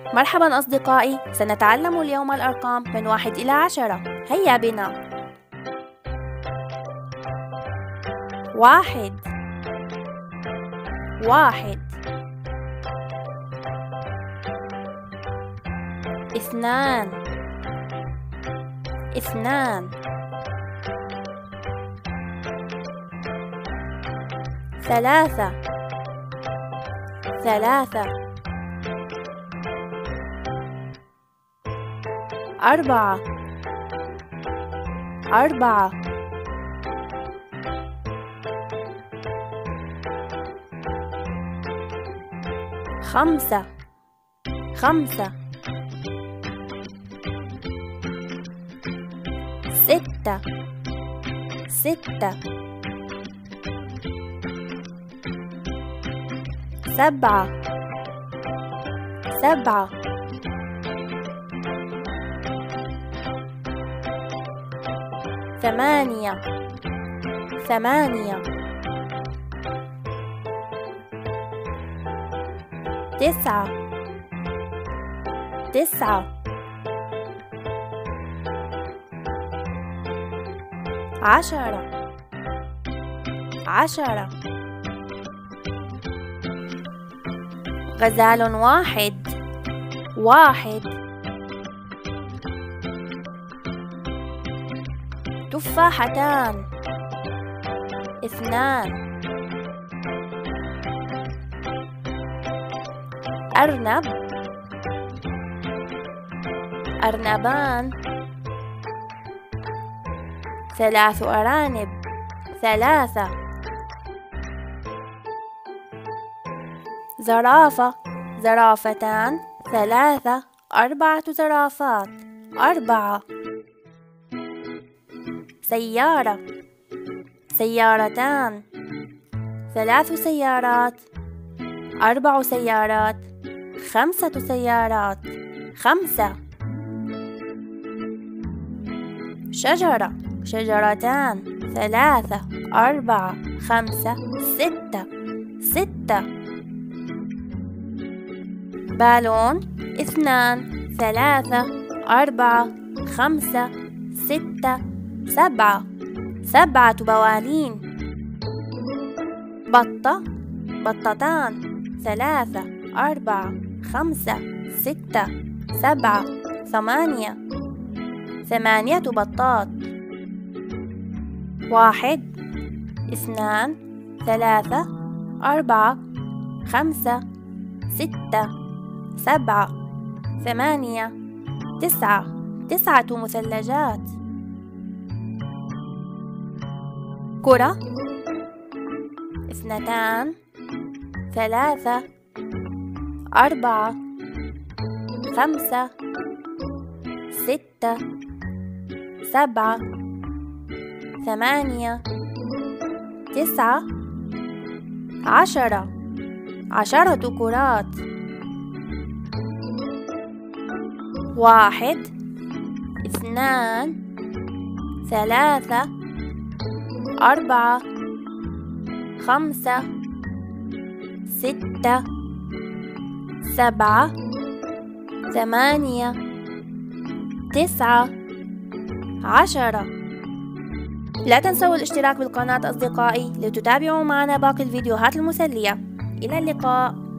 مرحبا أصدقائي، سنتعلم اليوم الأرقام من 1 إلى 10. هيا بنا. 1 1 2 2 3 3 4 4 5 5 6 6 7 7 8 8 9 9 10 10 غزال واحد واحد تفاحتان اثنان أرنب أرنبان 3 أرانب 3 زرافة زرافتان 3 4 زرافات 4 سيارة سيارتان 3 سيارات 4 سيارات 5 سيارات 5 شجرة شجرتان 3 4 5 6 6 بالون 2 3 4 5 6 7 7 بوالين بطة بطتان 3 4 5 6 7 8 8 بطات 1 2 3 4 5 6 7 8 9 9 مثلجات كرة 2 3 4 5 6 7 8 9 10 10 كرات 1 2 3 4 5 6 7 8 9 10. لا تنسوا الاشتراك بالقناة أصدقائي لتتابعوا معنا باقي الفيديوهات المسلية. إلى اللقاء.